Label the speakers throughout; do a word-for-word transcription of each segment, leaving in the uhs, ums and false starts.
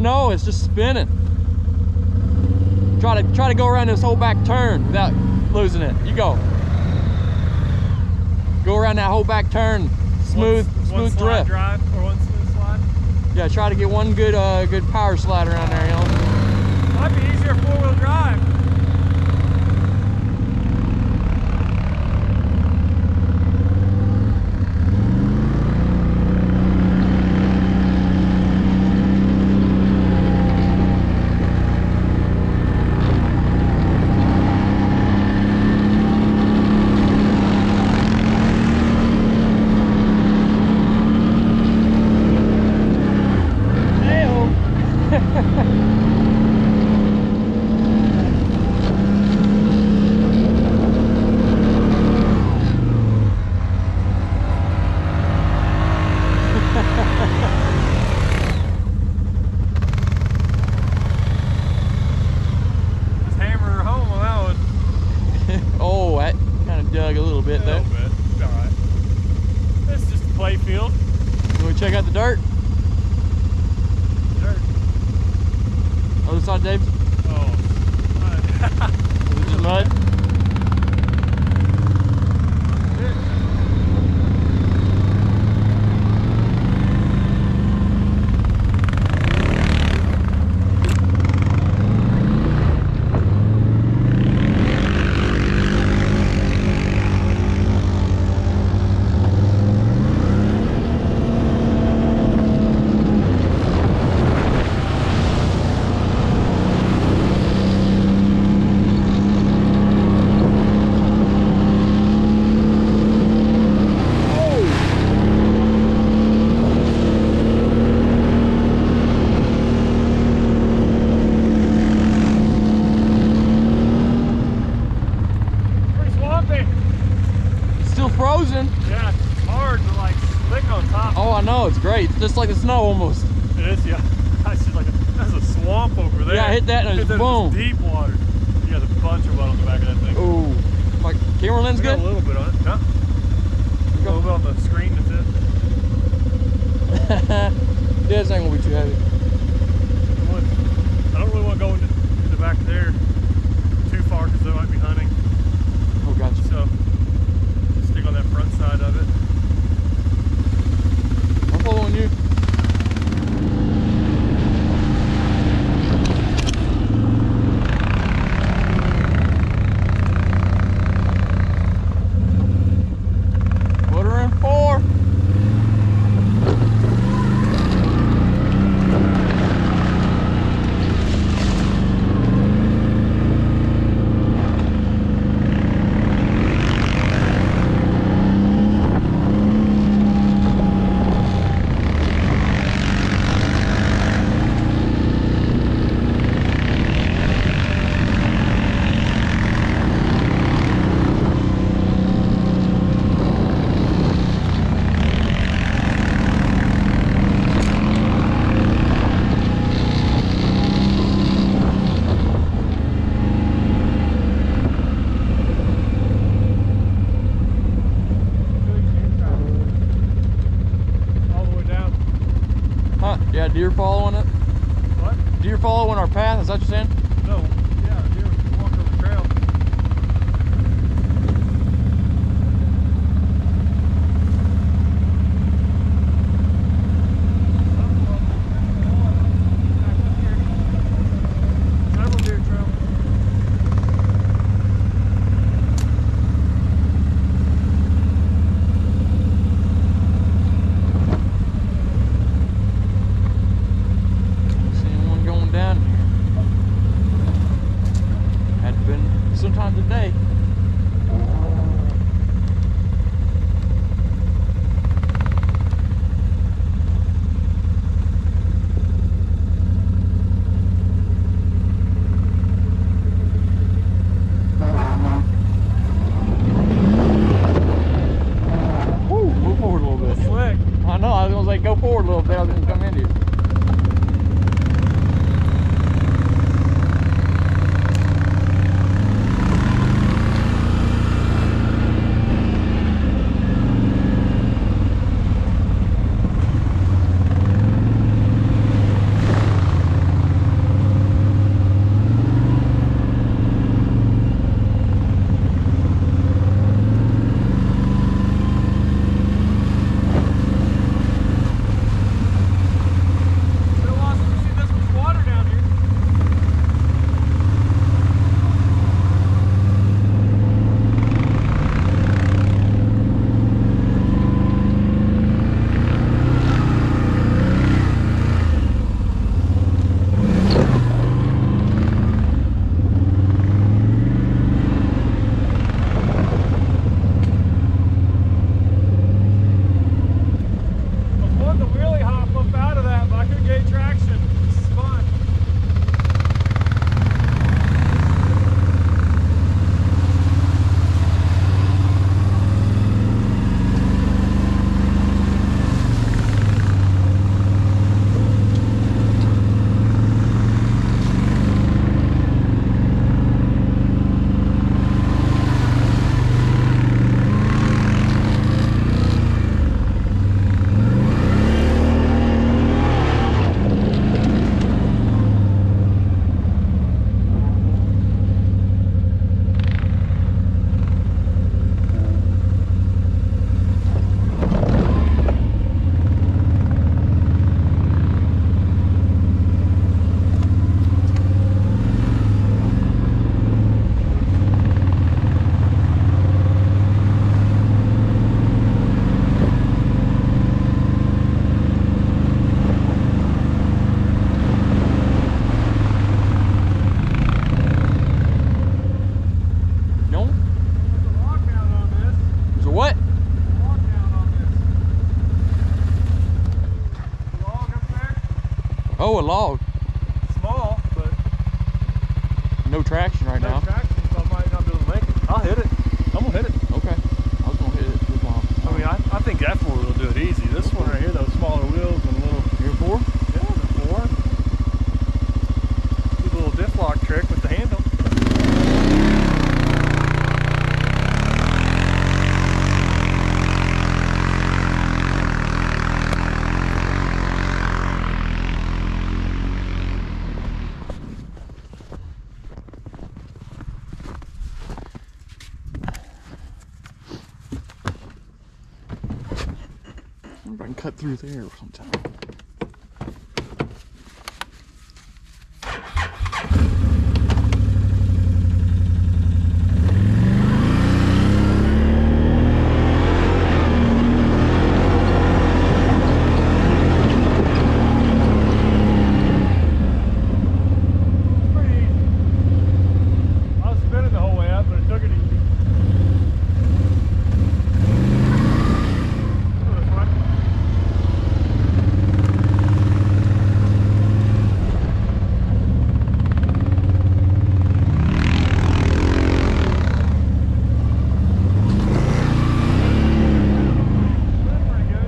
Speaker 1: know, it's just spinning. Try to try to go around this whole back turn without losing it. You go. Go around that whole back turn. Smooth,
Speaker 2: one,
Speaker 1: smooth
Speaker 2: one slide
Speaker 1: drift.
Speaker 2: drive or one smooth slide.
Speaker 1: Yeah, try to get one good, uh, good power slide around there, you know.
Speaker 2: Might be easier four-wheel drive.
Speaker 1: Dug a little bit
Speaker 2: a
Speaker 1: though.
Speaker 2: A little bit. All right. It's just a play field.
Speaker 1: Can we check out the dirt?
Speaker 2: Dirt.
Speaker 1: Other side, Dave?
Speaker 2: Oh.
Speaker 1: Is it just mud? Frozen.
Speaker 2: Yeah, it's hard to like slick on top.
Speaker 1: Oh, I know, it's great. It's just like the snow almost.
Speaker 2: It is, yeah. That's just like a, that's a swamp over there.
Speaker 1: Yeah, I hit that and it's boom.
Speaker 2: Deep water. You got a bunch of mud on the back of that thing.
Speaker 1: Ooh. My camera lens good?
Speaker 2: A little bit on it. No. A little bit on the screen, that's it.
Speaker 1: Yeah, this ain't gonna be too heavy.
Speaker 2: I don't really want to go into the back there too far because they might be hunting.
Speaker 1: Oh, gotcha.
Speaker 2: So stick on that front side of it.
Speaker 1: I'm following you. Put her in four. Yeah, deer following it.
Speaker 2: What?
Speaker 1: Deer following our path, is that what you're saying?
Speaker 2: No. Yeah, deer walking on the trail. Several deer trail.
Speaker 1: Sometime today. Woo, move forward a little bit.
Speaker 2: Slick.
Speaker 1: I know, I was gonna say go forward a little bit, I was gonna come into you. Oh, a log.
Speaker 2: Small, but
Speaker 1: no traction right
Speaker 2: no
Speaker 1: now.
Speaker 2: traction, so I might not be able to make it. I'll hit it. I'm gonna hit it.
Speaker 1: Okay. I was gonna hit it this long.
Speaker 2: I mean, I, I think that four wheel will do it easy. This one right here, those smaller wheels and a little.
Speaker 1: You're four?
Speaker 2: Yeah, the four. Do a little diff lock trick with the handle.
Speaker 1: I wonder if I can cut through there sometime.
Speaker 2: Pretty easy. I was spinning the whole way up, but it took it easy. Go this way. That's pretty good.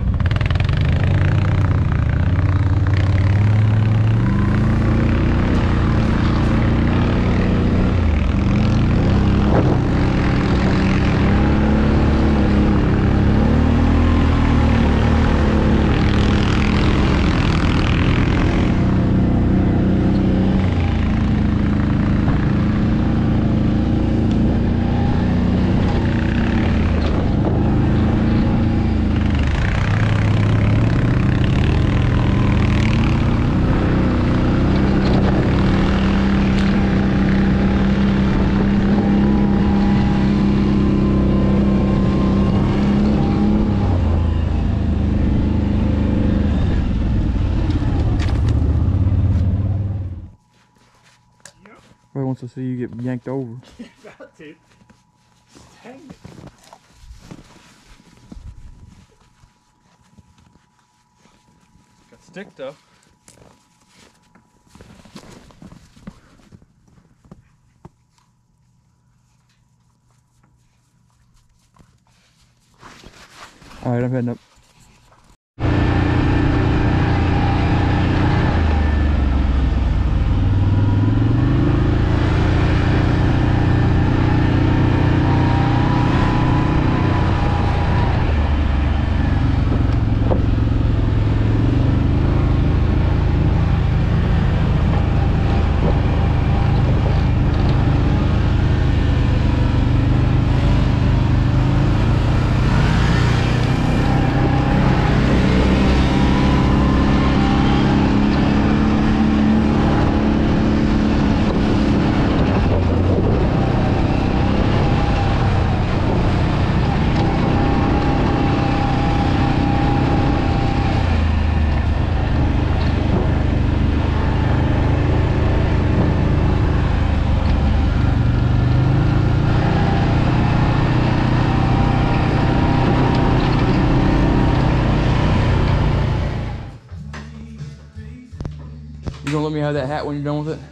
Speaker 1: Everybody wants to see you get yanked over.
Speaker 2: About to. Dang it. Got stick though.
Speaker 1: All right, I'm heading up. You gonna let me have that hat when you're done with it?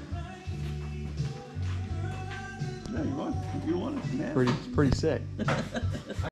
Speaker 3: No, you want, you want it. Man.
Speaker 1: Pretty, it's pretty sick.